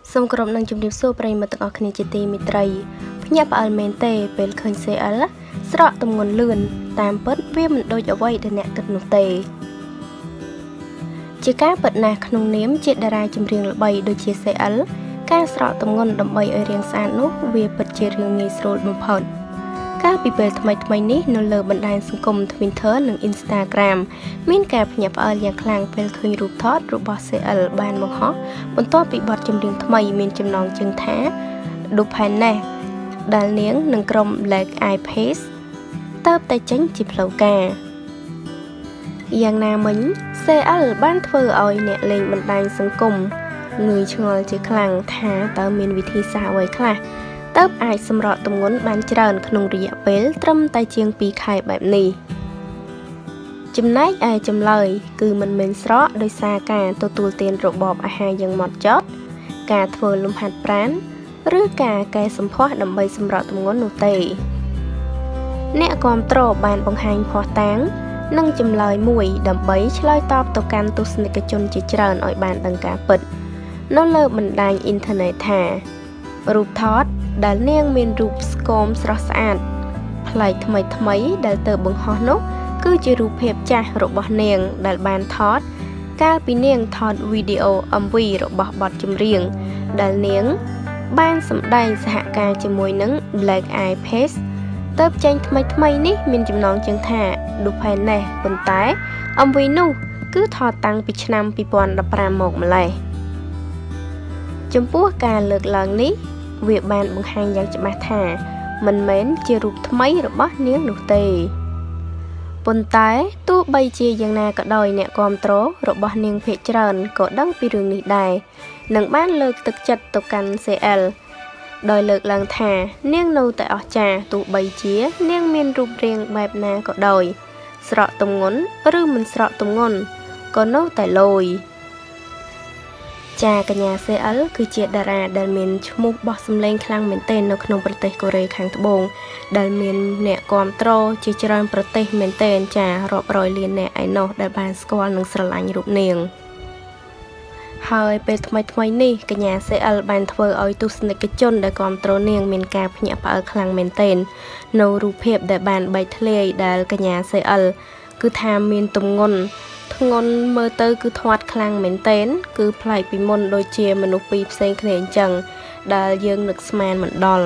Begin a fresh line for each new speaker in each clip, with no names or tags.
សូមគោរពនឹងជំរាបសួរប្រិយមិត្តទាំងអស់គ្នាជាទីមេត្រីភ្ញាក់ផ្អើលមែនទេពេលឃើញ CL ស្រកទម្ងន់លឿនតាមពិតវាមិនដូចអ្វីដែលអ្នកគិតនោះទេជាការពិតណាស់ក្នុងនាមជាតារាចម្រៀងល្បីដូចជា CL ការស្រកទម្ងន់ដើម្បីឲ្យរាងស្អាតនោះវាពិតជារឿងងាយស្រួលបំផុតកាលពីពេលថ្មីនេះនៅលើបណ្ដាញសង្គម Twitter និង Instagram មានការភ្ញាក់ផ្អើលយ៉ាងខ្លាំងពេលឃើញរូបថតរបស់ CL បានបង្ហោះបន្ទាប់ពីបទចម្រៀងថ្មីមានចំណងជើងថា Dupane ដែលនាងនិងក្រុម Black Eyed Peas តើបតែចេញជាផ្លូវការយ៉ាងណាមិញ CL បានធ្វើឲ្យអ្នកលេងបណ្ដាញសង្គមងឿងឆ្ងល់ជាខ្លាំងថាតើមានវិធីសាស្ត្រអ្វីខ្លះតើបអាចសម្រកទម្ងន់បានច្រើនក្នុងរយៈពេលត្រឹមតែជាង2ខែបែបនេះចំណែកឯចម្លើយគឺមិនមែនស្រកដោយសារការទទួលទានរបបអាហារយ៉ាងម៉ត់ចត់ការធ្វើលំហាត់ប្រាណឬការកែសម្ផស្សដើម្បីសម្រកទម្ងន់នោះទេអ្នកគាំទ្របានបង្ហាញភស្តុតាងនិងចម្លើយមួយដើម្បីឆ្លើយតបទៅកាន់ទស្សនិកជនជាច្រើនឲ្យបានដឹងការពិតនៅលើបណ្ដាញអ៊ីនធឺណិតថារូបថតដែលនាងមានរូបស្គមស្រស់ស្អាតប្លែកថ្មីដែលទៅបង្ហោះនោះគឺជារូបភាពចាស់របស់នាងដែលបានថតកាលពីនាងថតវីដេអូ MV របស់បទចម្រៀងដែលនាងបានសម្ដែងសហការជាមួយនឹង Black Eyed Peas ទៅចេញថ្មីនេះមានចំណងជើងថា Dupane ប៉ុន្តែ MV នោះគឺថតតាំងពីឆ្នាំ2015មកម្លេះចំពោះការលើកឡើងនេះវាបានបង្ហាញយ៉ាងច្បាស់ថាមិនមែនជារូបថ្មីរបស់នាងនោះទេប៉ុន្តែទោះបីជាយ៉ាងណាក៏ដោយអ្នកគាំទ្ររបស់នាងភាគច្រើនក៏ដឹងពីរឿងនេះដែរនិងបានលើកទឹកចិត្តទៅកាន់ CL ដោយលើកឡើងថានាងនៅតែអស្ចារ្យទោះបីជានាងមានរូបរាងបែបណាក៏ដោយស្រកទម្ងន់ឬមិនស្រកទម្ងន់ក៏នៅតែលយចាកញ្ញា CL គឺជាតារាដែលមានឈ្មោះបោះសម្លេងខ្លាំងមែនទែននៅក្នុងប្រទេសកូរ៉េខាងត្បូងដែលមានអ្នកគាំទ្រជាច្រើនប្រទេសមែនទែនចារាប់រយលានអ្នកឯណោះដែលបានស្គាល់និងស្រឡាញ់រូបនាងហើយពេលថ្មីនេះកញ្ញា CL បានធ្វើឲ្យទស្សនិកជនដែលគាំទ្រនាងមានការភ្ញាក់ផ្អើលខ្លាំងមែនទែននៅរូបភាពដែលបានបែកធ្លាយដែលកញ្ញា CL គឺថាមានទម្ងន់ធ្ងន់មើលទៅគឺធាត់ខ្លាំងមែនទែនគឺប្លែកពីមុនដូចជាមនុស្សពីរផ្សេងគ្នាអញ្ចឹងដែលយើងនឹកស្មានមិនដល់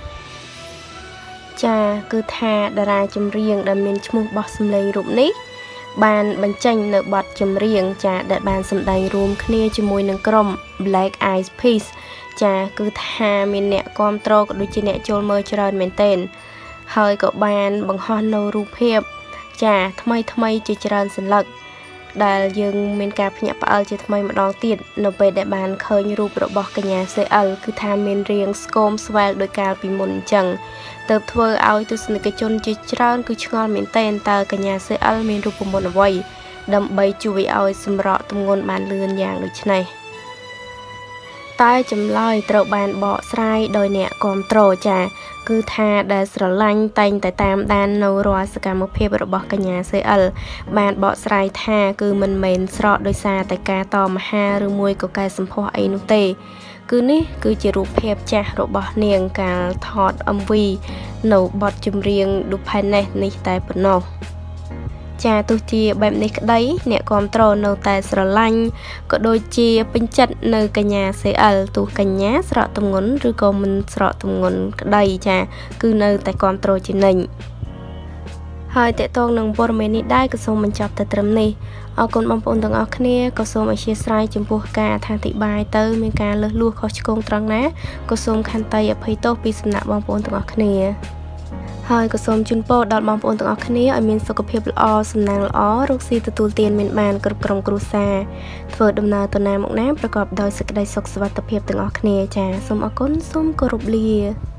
ចាគឺថាតារាចម្រៀងដែលមានឈ្មោះបោះសម្លេងរូបនេះបានបញ្ចេញនៅបទចម្រៀងចាដែលបានសម្ដែងរួមគ្នាជាមួយនឹងក្រុម Black Eyed Peas ចាគឺថាមានអ្នកគាំទ្រក៏ដូចជាអ្នកចូលមើលច្រើនមែនទែនហើយក៏បានបង្ហោះនៅរូបភាពចាថ្មីជាច្រើនសន្លឹកដែលយើងមានការភ្ញាក់ផ្អើលជាថ្មីម្ដងទៀតនៅពេលដែលបានឃើញរូបរបស់កញ្ញា CL គឺថាមានរាងស្គមស្វែលដោយកាលពីមុនអញ្ចឹងទើបធ្វើឲ្យទស្សនិកជនជាច្រើនគឺឆ្ងល់មែនទែនតើកញ្ញា CL មានរូបមន្តអ្វីដើម្បីជួយឲ្យសម្រកទម្ងន់បានលឿនយ៉ាងដូចនេះតែចម្លើយត្រូវបានបកស្រាយដោយអ្នកគាំទ្រចាគឺថាដែលស្រឡាញ់តែងតែតាមដាននៅរាល់សកម្មភាពរបស់កញ្ញា CL បានបកស្រាយថាគឺមិនមែនស្រកដោយសារតែការតមហាឬមួយក៏កែសម្ផស្សអីនោះទេគឺនេះគឺជារូបភាពចាស់របស់នាងកាលថត MV នៅបទចម្រៀង Dupane នេះតែប៉ុណ្ណោះចាទោះជាបែបនេះក្តីអ្នកគាំទ្រនៅតែស្រឡាញ់ក៏ដូចជាពេញចិត្តនៅកញ្ញា CL ទោះកញ្ញាស្រកទម្ងន់ឬក៏មិនស្រកទម្ងន់ក្តីចាគឺនៅតែគាំទ្រជានិច្ចហើយតេតងនឹងព័ត៌មាននេះដែរក៏សូមបញ្ចប់តែត្រឹមនេះអរគុណបងប្អូនទាំងអស់គ្នាក៏សូមអធិស្ឋានចំពោះការអធិប្បាយទៅមានការលើសលួសខុសឆ្គងត្រង់ណាក៏សូមខន្តីអភ័យទោសពីសំណាក់បងប្អូនទាំងអស់គ្នាហើយក៏សូមជូនពរដល់បងប្អូនទាំងអស់គ្នាឲ្យមានសុខភាពល្អសំណាងល្អរកស៊ីទទួលទានមានបានគ្រប់ក្រុមគ្រួសារធ្វើដំណើរទៅណាមកណាប្រកបដោយសេចក្តីសុខសុវត្ថិភាពទាំងអស់គ្នាចាសូមអរគុណសូមគោរពលា